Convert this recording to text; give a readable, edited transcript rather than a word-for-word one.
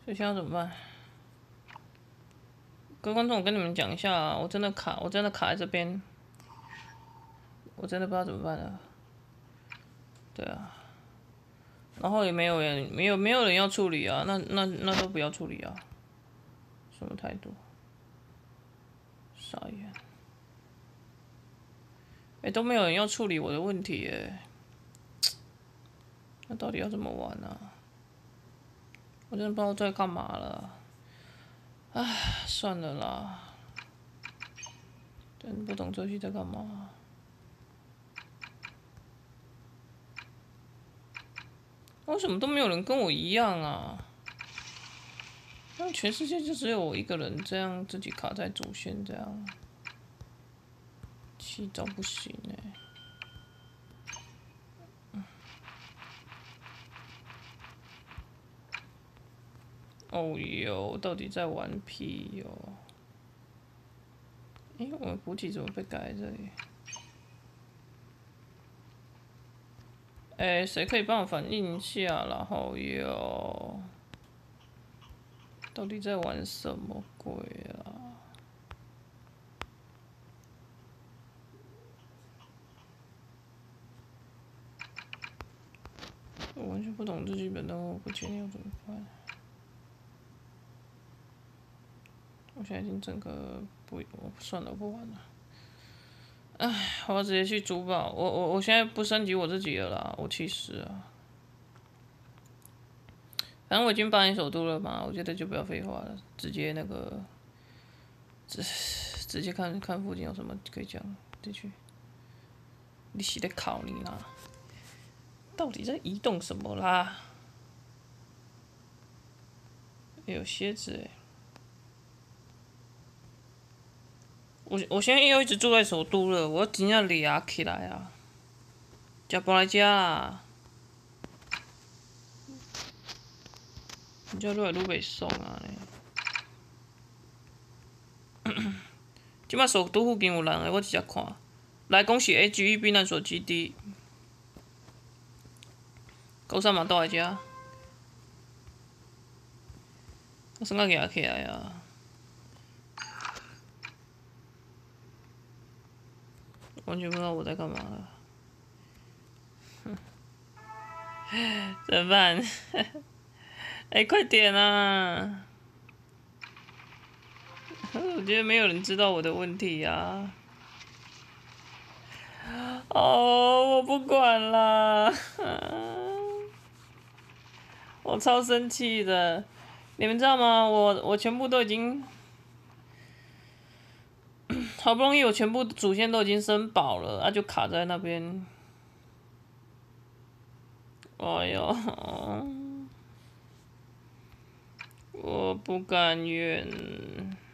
所以现在怎么办？各位观众，我跟你们讲一下啊，我真的卡在这边，我真的不知道怎么办了。对啊，然后也没有人要处理啊，那都不要处理啊，什么态度？傻眼。都没有人要处理我的问题耶，那到底要怎么玩啊？我真的不知道在干嘛了。唉，算了啦，真不懂这游戏在干嘛。为什么都没有人跟我一样啊？那全世界就只有我一个人这样自己卡在主线这样，气到不行哎。哦哟，到底在玩屁哟？我的补给怎么被改在这里？谁可以帮我反映一下啦？好哟，到底在玩什么鬼啊？我完全不懂这基本任务不签要怎么办？我现在已经整个不，我算了，不玩了。唉，我要直接去珠宝。我现在不升级我自己了啦，我气死了。反正我已经帮你首都了嘛，我觉得就不要废话了，直接那个，直接看看附近有什么可以讲，进去。你是在考你啦？到底在移动什么啦？有蝎子哎！我现在又一直住在首都了，我真正抓起来啊！食搬来遮啦！你这愈来愈袂爽啊！即摆首都附近有人诶，我直接看。来恭喜 AGE 避难所基地，高三嘛倒来遮，我算甲举起来啊！完全不知道我在干嘛了。怎么办？快点啊！我觉得没有人知道我的问题啊。哦，我不管啦，我超生气的。你们知道吗？我全部都已经，好不容易我全部主线都已经升饱了，就卡在那边。哎呦，我不甘愿。